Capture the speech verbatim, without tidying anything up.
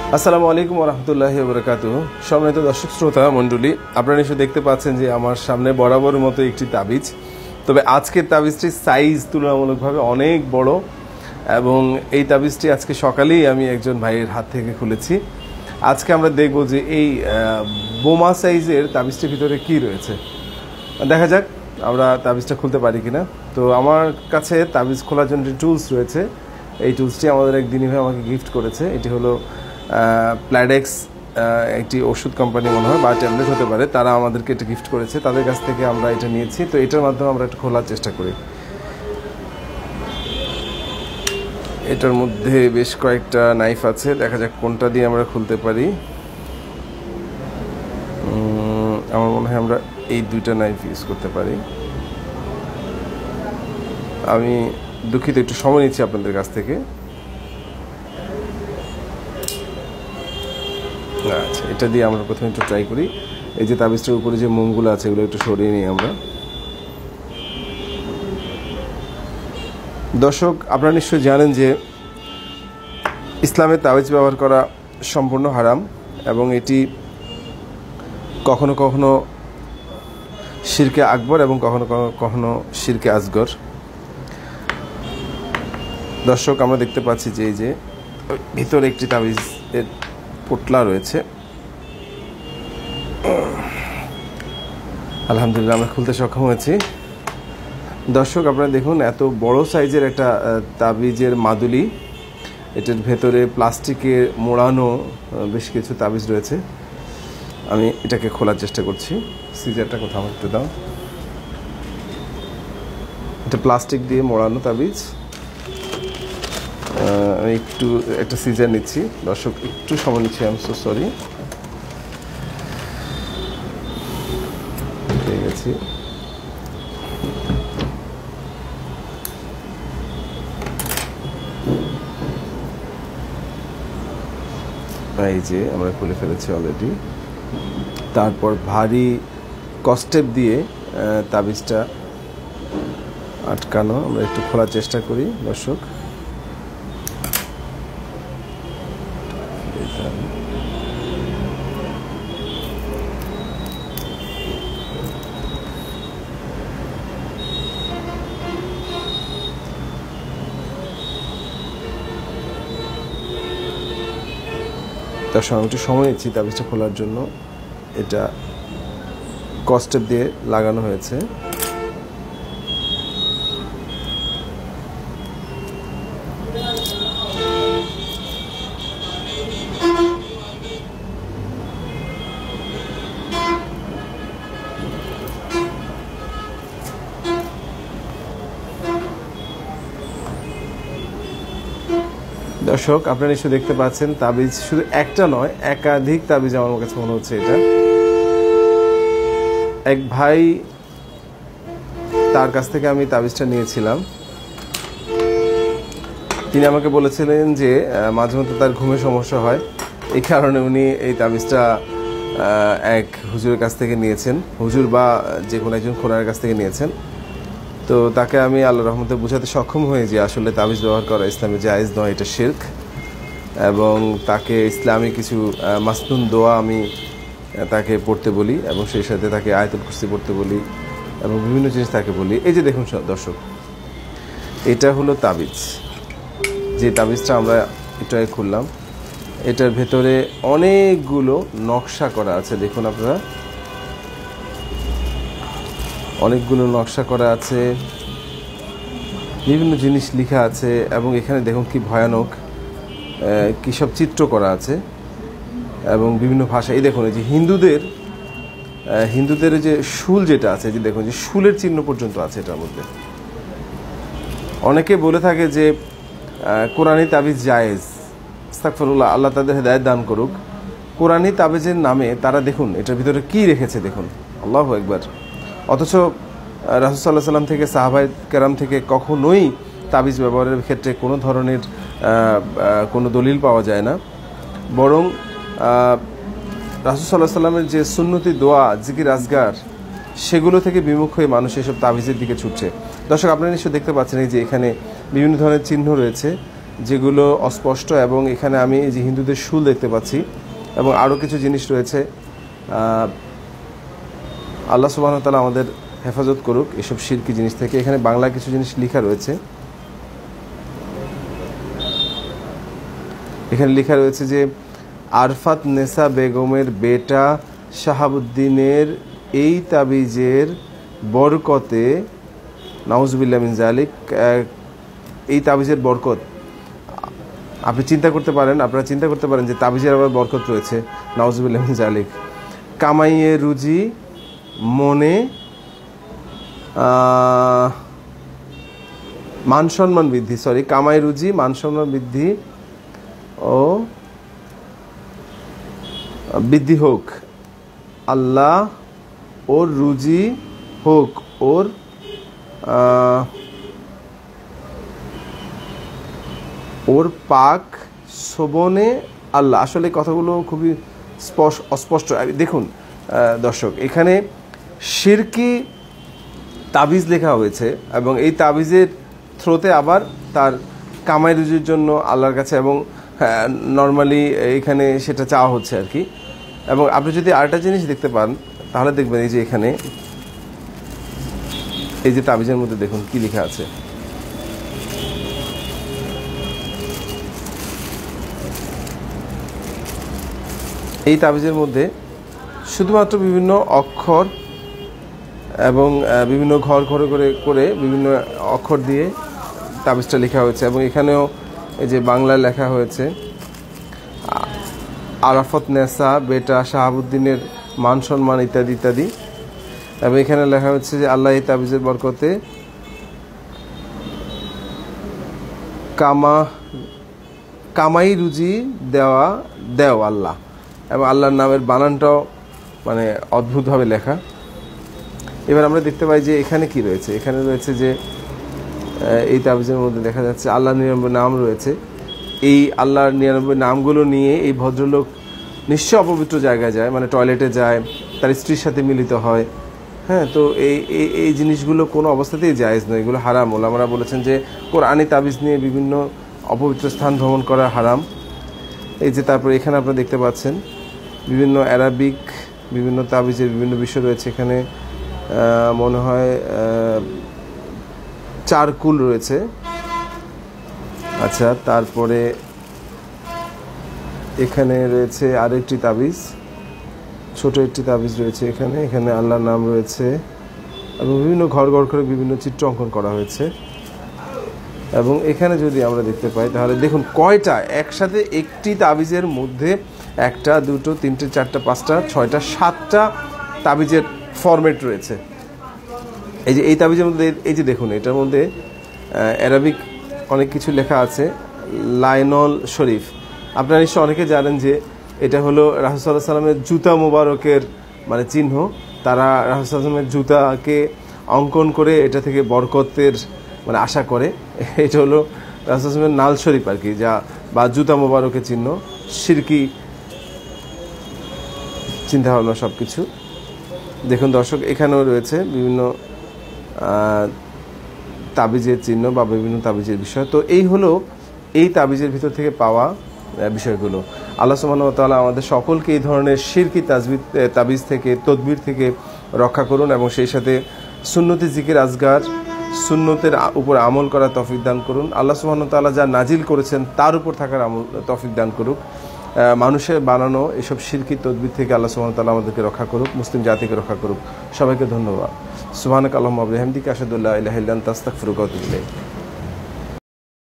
আসসালামু আলাইকুম ওয়া রাহমাতুল্লাহি ওয়া বারাকাতুহু। সম্মানিত দর্শক শ্রোতা মণ্ডলী, আপনারা নিশ্চয়ই দেখতে পাচ্ছেন যে আমার সামনে বরাবর মতো একটি তাবিজ। তবে আজকের তাবিজটির সাইজ তুলনামূলকভাবে অনেক বড় এবং এই তাবিজটি আজকে সকালেই আমি একজন ভাইয়ের হাত থেকে খুলেছি। আজকে আমরা দেখব যে এই বোমা সাইজের তাবিজটির ভিতরে কি রয়েছে। দেখা যাক আমরা তাবিজটা খুলতে পারি কিনা। তো আমার কাছে তাবিজ খোলার জন্য টুলস রয়েছে। এই টুলসটি আমাদের এক দিনী ভাই আমাকে গিফট করেছে। এটি হলো প্ল্যাডেক্স, একটি ওষুধ কোম্পানি মনে হয় বা ট্যাবলেট হতে পারে, তারা আমাদেরকে এটা গিফট করেছে। তাদের কাছ থেকে আমরা এটা নিয়েছি। তো এটার মাধ্যমে আমরা একটু খোলার চেষ্টা করি। এটার মধ্যে বেশ কয়েকটা নাইফ আছে, দেখা যাক কোনটা দিয়ে আমরা খুলতে পারি। আমার মনে হয় আমরা এই দুইটা নাইফ ইউজ করতে পারি। আমি দুঃখিত, একটু সময় নিচ্ছি আপনাদের কাছ থেকে। আচ্ছা, এটা দিয়ে আমরা প্রথমে একটু ট্রাই করি। এই যে তাবিজটার উপরে যে মোমগুলো আছে এগুলো একটু সরিয়ে নিই আমরা। দর্শক, আপনারা নিশ্চয়ই জানেন যে ইসলামে তাবিজ ব্যবহার করা সম্পূর্ণ হারাম এবং এটি কখনো কখনো শিরকে আকবর এবং কখনো কখনো শিরকে আসগর। দর্শক, আমরা দেখতে পাচ্ছি যে এই যে ভিতরে একটি তাবিজ এর পোটলা রয়েছে। আলহামদুলিল্লাহ আমরা খুলতে সক্ষম হয়েছি। দর্শক, আপনারা দেখুন, এত বড় সাইজের একটা তাবিজের মাদুলি। এটার ভেতরে প্লাস্টিকে মোড়ানো বেশ কিছু তাবিজ রয়েছে। আমি এটাকে খোলার চেষ্টা করছি। সিজারটা কোথাও একটু দাও। এটা প্লাস্টিক দিয়ে মোড়ানো তাবিজ। আমি একটু একটা সিজার নিচ্ছি। দর্শক, একটু সময় নিচ্ছি। I am so sorry. পেয়ে গেছি। এই যে আমরা খুলে ফেলেছি অলরেডি। তারপর ভারী কস্টেপ দিয়ে তাবিজটা আটকানো। আমরা একটু খোলার চেষ্টা করি। দর্শক, তার সঙ্গে একটু সময় নিচ্ছি তাবিজটা খোলার জন্য। এটা কস্টেপ দিয়ে লাগানো হয়েছে। দর্শক, আপনারা নিশ্চয়ই দেখতে পাচ্ছেন তাবিজ শুধু একটা নয়, একাধিক তাবিজ আমার কাছে মনে হচ্ছে। এটা এক ভাই, তার কাছ থেকে আমি তাবিজটা নিয়েছিলাম। তিনি আমাকে বলেছিলেন যে মাঝে মধ্যে তার ঘুমের সমস্যা হয়, এই কারণে উনি এই তাবিজটা এক হুজুরের কাছ থেকে নিয়েছেন, হুজুর বা যে কোনো একজন খোনার কাছ থেকে নিয়েছেন। তো তাকে আমি আল্লাহর রহমতে বোঝাতে সক্ষম হই যে আসলে তাবিজ ব্যবহার করা ইসলামে জায়েজ নয়, এটা শিরক। এবং তাকে ইসলামী কিছু মাসনুন দোয়া আমি তাকে পড়তে বলি এবং সেই সাথে তাকে আয়াতুল কুরসি পড়তে বলি এবং বিভিন্ন জিনিস তাকে বলি। এই যে দেখুন দর্শক, এটা হলো তাবিজ। যে তাবিজটা আমরা এটাই খুললাম, এটার ভেতরে অনেকগুলো নকশা করা আছে। দেখুন আপনারা, অনেকগুলো নকশা করা আছে, বিভিন্ন জিনিস লেখা আছে এবং এখানে দেখুন কি ভয়ানক কী সব চিত্র করা আছে এবং বিভিন্ন ভাষা। এই দেখুন, এই যে হিন্দুদের হিন্দুদের যে শুল যেটা আছে, যে দেখুন যে শুলের চিহ্ন পর্যন্ত আছে এটার মধ্যে। অনেকে বলে থাকে যে কোরআনি তাবিজ জায়েজ। আস্তাগফিরুল্লাহ, আল্লাহ তাদের হেদায়েত দান করুক। কোরআনি তাবিজের নামে তারা দেখুন এটার ভিতরে কি রেখেছে, দেখুন। আল্লাহু আকবার। অথচ রাসূল সাল্লাল্লাহু আলাইহি ওয়াসাল্লাম থেকে, সাহাবায়ে কেরাম থেকে কখনোই তাবিজ ব্যবহারের ক্ষেত্রে কোনো ধরনের কোনো দলিল পাওয়া যায় না। বরং রাসূল সাল্লাল্লাহু আলাইহি ওয়াসাল্লামের যে সুন্নতি দোয়া, জিকির, আজগার, সেগুলো থেকে বিমুখ হয়ে মানুষ এসব তাবিজের দিকে ছুটছে। দর্শক, আপনারা নিশ্চয়ই দেখতে পাচ্ছেন এই যে এখানে বিভিন্ন ধরনের চিহ্ন রয়েছে যেগুলো অস্পষ্ট, এবং এখানে আমি এই যে হিন্দুদের শুল দেখতে পাচ্ছি এবং আরও কিছু জিনিস রয়েছে। আল্লাহ সুবহানাহু ওয়া তাআলা আমাদের হেফাজত করুক এসব শিরকি জিনিস থেকে। এখানে বাংলা কিছু জিনিস লেখা রয়েছে। এখানে লেখা রয়েছে যে আরফাত নেসা বেগমের বেটা শাহাবুদ্দিনের এই তাবিজের বরকতে, নাউজুবিল্লাহ মিন জালিক, এই তাবিজের বরকত আপনি চিন্তা করতে পারেন, আপনারা চিন্তা করতে পারেন যে তাবিজের আবার বরকত রয়েছে, নাউজুবিল্লাহ মিন জালিক। কামাইয়ে রুজি মনে মান সম্মান বৃদ্ধি, সরি কামাই রুজি মান সম্মান বৃদ্ধি ও বৃদ্ধি হোক, আল্লাহ ওর রুজি হোক, ওর ওর পাক শোভনে আল্লাহ। আসলে কথাগুলো খুবই অস্পষ্ট। দেখুন দর্শক, এখানে শিরকি তাবিজ লেখা হয়েছে এবং এই তাবিজের থ্রোতে আবার তার কামাই রুজির জন্য আল্লাহর কাছে, এবং নর্মালি এখানে সেটা চাওয়া হচ্ছে আর কি। এবং আপনি যদি আরেকটা জিনিস দেখতে পান তাহলে দেখবেন এই যে এখানে এই যে তাবিজের মধ্যে দেখুন কি লেখা আছে। এই তাবিজের মধ্যে শুধুমাত্র বিভিন্ন অক্ষর এবং বিভিন্ন ঘর ঘরে করে করে বিভিন্ন অক্ষর দিয়ে তাবিজটা লেখা হয়েছে, এবং এখানেও এই যে বাংলায় লেখা হয়েছে আরাফত নেসা বেটা শাহাবুদ্দিনের মান সম্মান ইত্যাদি ইত্যাদি। এবং এখানে লেখা হচ্ছে যে আল্লাহ এই তাবিজের বরকতে কামা কামাই রুজি দেওয়া দেও আল্লাহ, এবং আল্লাহর নামের বানানটাও মানে অদ্ভুতভাবে লেখা। এবার আমরা দেখতে পাই যে এখানে কি রয়েছে। এখানে রয়েছে যে এই তাবিজের মধ্যে দেখা যাচ্ছে আল্লাহর নিরানব্বই নাম রয়েছে। এই আল্লাহর নিরানব্বই নামগুলো নিয়ে এই ভদ্রলোক নিশ্চয় অপবিত্র জায়গায় যায়, মানে টয়লেটে যায়, তার স্ত্রীর সাথে মিলিত হয়। হ্যাঁ, তো এই এই জিনিসগুলো কোনো অবস্থাতেই জায়েজ নয়, এগুলো হারাম। ওলামারা বলেছেন যে কোরআনি তাবিজ নিয়ে বিভিন্ন অপবিত্র স্থান ভ্রমণ করা হারাম। এই যে তারপরে এখানে আপনারা দেখতে পাচ্ছেন বিভিন্ন অ্যারাবিক বিভিন্ন তাবিজের বিভিন্ন বিষয় রয়েছে। এখানে মনে হয় চারকুল রয়েছে। আচ্ছা, তারপরে এখানে রয়েছে আরেকটি তাবিজ, ছোট একটি তাবিজ রয়েছে এখানে। এখানে আল্লাহর নাম রয়েছে এবং বিভিন্ন ঘর ঘর করে বিভিন্ন চিত্র অঙ্কন করা হয়েছে। এবং এখানে যদি আমরা দেখতে পাই তাহলে দেখুন কয়টা একসাথে একটি তাবিজের মধ্যে একটা, দুটো, তিনটে, চারটা, পাঁচটা, ছয়টা, সাতটা তাবিজের ফরম্যাট রয়েছে। এই যে এই তাবিজের মধ্যে এই যে দেখুন এটার মধ্যে অ্যারাবিক অনেক কিছু লেখা আছে। লাইনল শরীফ, আপনারা নিশ্চয় অনেকে জানেন যে এটা হলো রাসূল সাল্লাল্লাহু আলাইহি সাল্লামের জুতা মোবারকের মানে চিহ্ন। তারা রাসূল সাল্লাল্লাহু আলাইহি সাল্লামের জুতাকে অঙ্কন করে এটা থেকে বরকতের মানে আশা করে। এটা হলো রাসূল সাল্লাল্লাহু আলাইহি সাল্লামের নাল শরীফ আর কি, যা বা জুতা মোবারকের চিহ্ন। শিরকি চিন্তা ভাবনা সব কিছু। দেখুন দর্শক, এখানেও রয়েছে বিভিন্ন তাবিজের চিহ্ন বা বিভিন্ন তাবিজের বিষয়। তো এই হলো এই তাবিজের ভিতর থেকে পাওয়া বিষয়গুলো। আল্লাহ সুবহানাহু ওয়া তাআলা আমাদের সকলকে এই ধরনের শিরকি তাজবিদ তাবিজ থেকে তদবির থেকে রক্ষা করুন, এবং সেই সাথে সুন্নতি জিকির আজগার সুন্নতের উপর আমল করার তৌফিক দান করুন। আল্লাহ সুবহানাহু ওয়া তাআলা যা নাজিল করেছেন তার উপর থাকার আমল তৌফিক দান করুক। মানুষের বানানো এসব শিরকি তদবির থেকে আল্লাহ সুবহানাহু ওয়া তাআলা আমাদেরকে রক্ষা করুক, মুসলিম জাতিকে রক্ষা করুক। সবাইকে ধন্যবাদ। সুবহানাকা আল্লাহুম্মা ওয়া বিহামদিকা আশহাদু আল্লা ইলাহা ইল্লা আনতা আস্তাগফিরুকা ওয়া আতুবু ইলাইক।